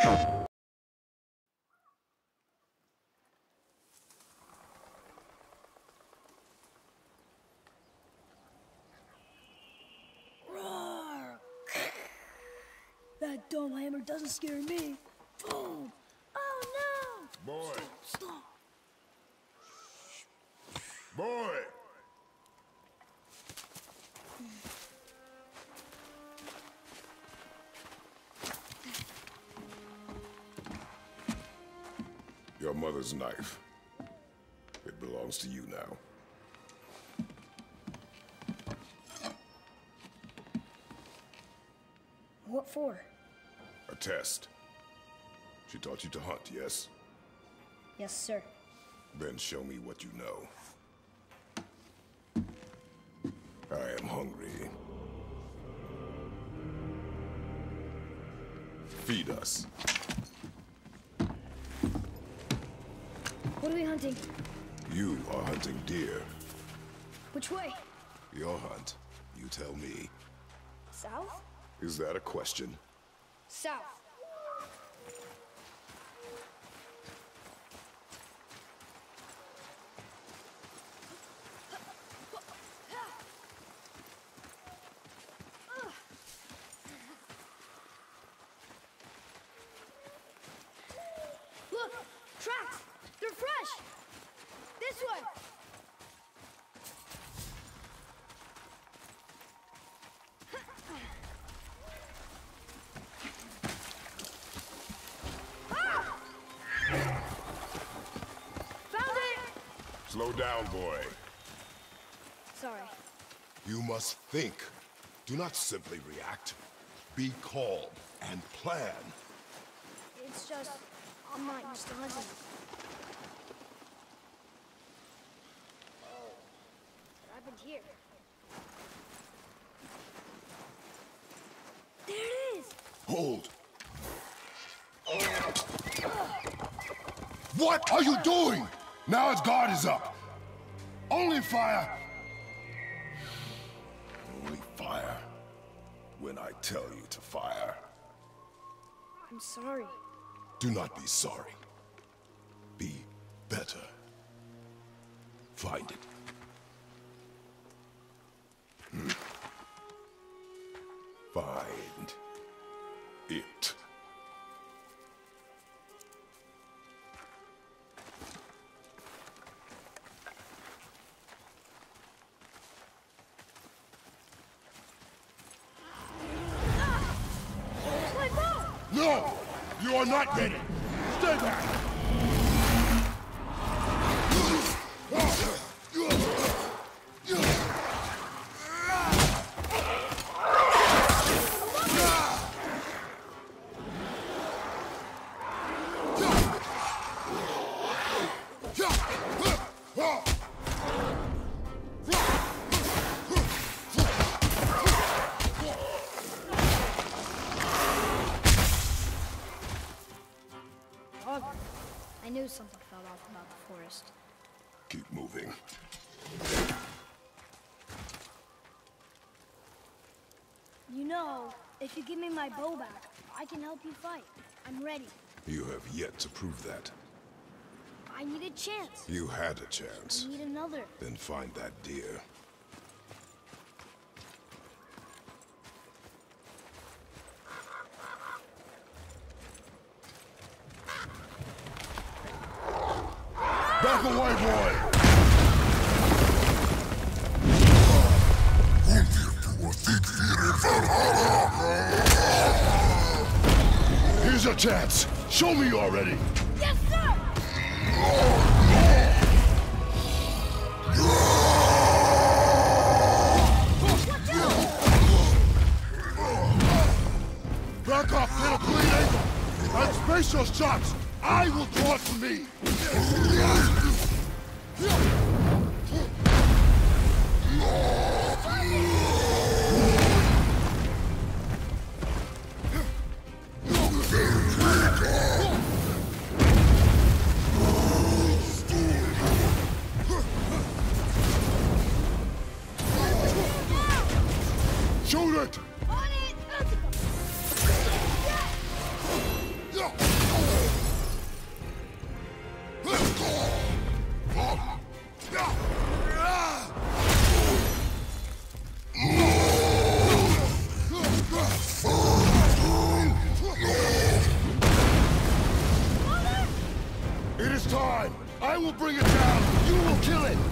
Roar! That dome hammer doesn't scare me. Boom! Oh no! Boy! Stop! Boy! Your mother's knife. It belongs to you now. What for? A test. She taught you to hunt, yes? Yes, sir. Then show me what you know. I am hungry. Feed us. What are we hunting? You are hunting deer. Which way? Your hunt. You tell me. South? Is that a question? South. Look! Tracks! They're fresh! This way! Ah! Found it! Slow down, boy. Sorry. You must think. Do not simply react. Be calm and plan. It's just, I'm not used to hunting. Oh, what happened here? There it is! Hold. What are you doing? Now its guard is up. Only fire. Only fire. When I tell you to fire. I'm sorry. Do not be sorry. Be better. Find it. Find it. My bow! No! You are not ready! Stay back! I knew something fell off about the forest. Keep moving. You know, if you give me my bow back, I can help you fight. I'm ready. You have yet to prove that. I need a chance. You had a chance. I need another. Then find that deer. Back away, boy! Here's your chance. Show me you're ready. Yes, sir! Back off, get a clean angle. And space your shots. I will draw it from me. Shoot it! On it! Yeah. It is time! I will bring it down! You will kill it!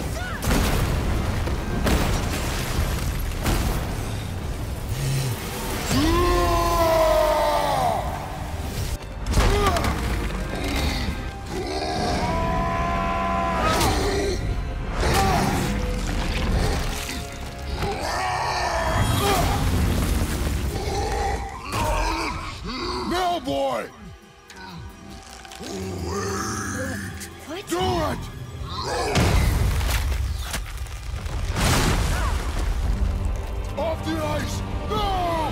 Now, boy! What? Do it! Off the ice! No!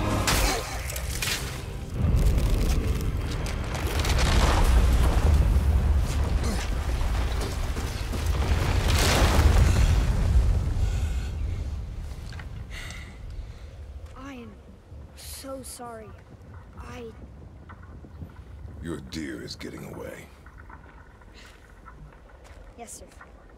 I am so sorry. Your deer is getting away. Yes, sir.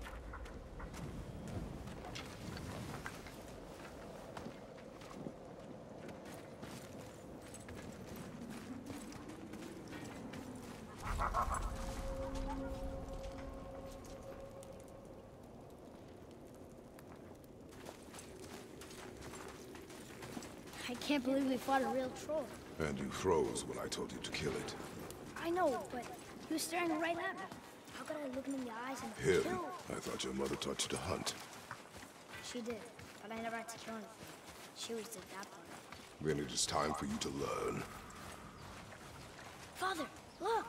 I can't believe we fought a real troll. And you froze when I told you to kill it. I know, but he was staring right at me. How could I look him in the eyes and Him? kill? I thought your mother taught you to hunt. She did, but I never had to kill anything. She always did that part. Then it is time for you to learn. Father, look!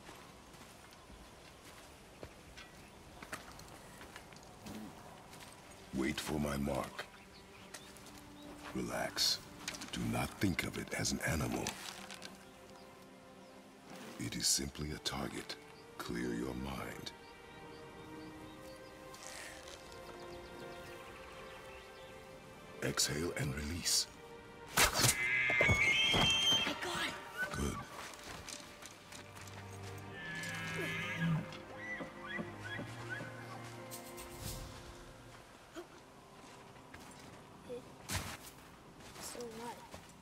Wait for my mark. Relax. Do not think of it as an animal. It is simply a target. Clear your mind. Exhale and release. I got it! Good. It's still alive.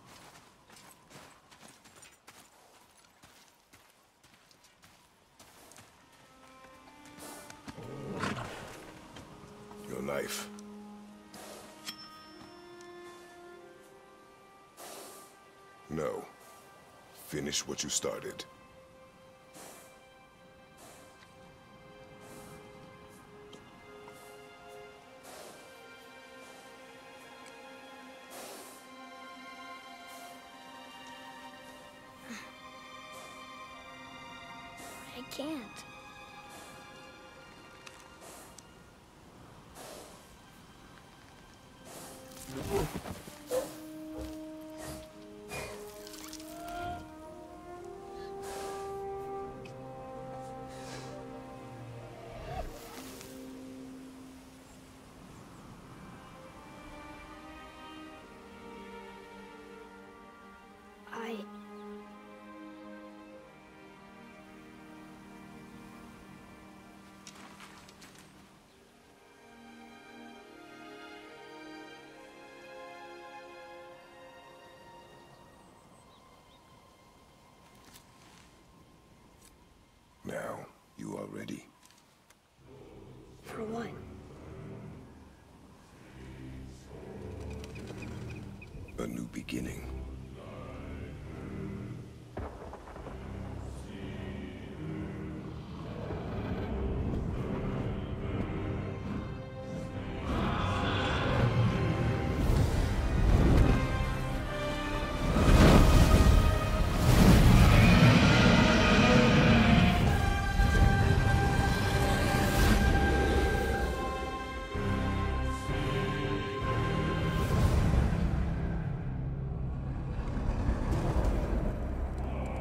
Your knife. No. Finish what you started. I can't. Now, you are ready. For what? A new beginning.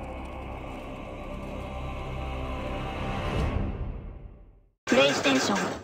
PlayStation